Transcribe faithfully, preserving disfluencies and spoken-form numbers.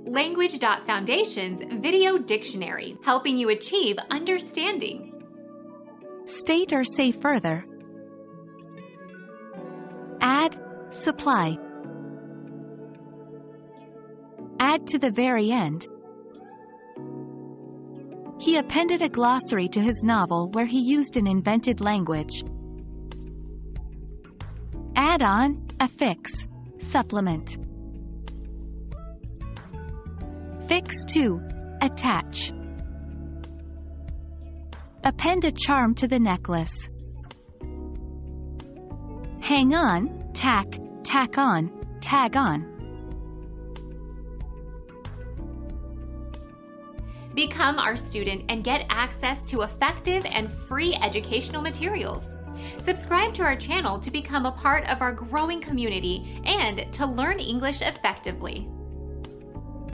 Language.Foundation's Video Dictionary, helping you achieve understanding. State or say further. Add, supply. Add to the very end. He appended a glossary to his novel where he used an invented language. Add on, affix, supplement. Fix to, attach. Append a charm to the necklace. Hang on, tack, tack on, tag on. Become our student and get access to effective and free educational materials. Subscribe to our channel to become a part of our growing community and to learn English effectively.